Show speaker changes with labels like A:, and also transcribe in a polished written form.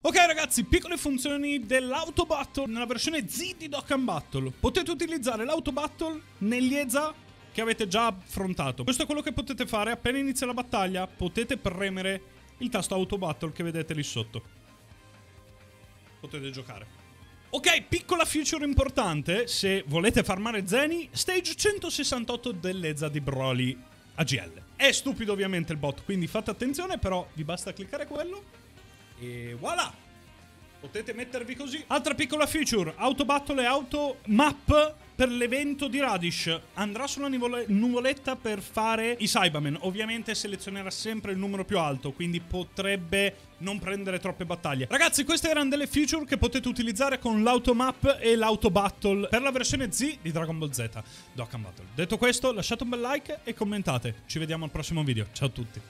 A: Ok ragazzi, piccole funzioni dell'Auto Battle nella versione Z di Dokkan Battle. Potete utilizzare l'Auto Battle negli EZA che avete già affrontato. Questo è quello che potete fare appena inizia la battaglia. Potete premere il tasto Auto Battle che vedete lì sotto. Potete giocare. Ok, piccola feature importante, se volete farmare Zeni, stage 168 dell'EZA di Broly AGL. È stupido ovviamente il bot, quindi fate attenzione, però vi basta cliccare quello e voilà! Potete mettervi così. Altra piccola feature, Auto Battle e Auto Map per l'evento di Radish. Andrà sulla nuvoletta per fare i Saibamen. Ovviamente selezionerà sempre il numero più alto, quindi potrebbe non prendere troppe battaglie. Ragazzi, queste erano delle feature che potete utilizzare con l'Auto Map e l'Auto Battle per la versione Z di Dragon Ball Z Dokkan Battle. Detto questo, lasciate un bel like e commentate. Ci vediamo al prossimo video. Ciao a tutti.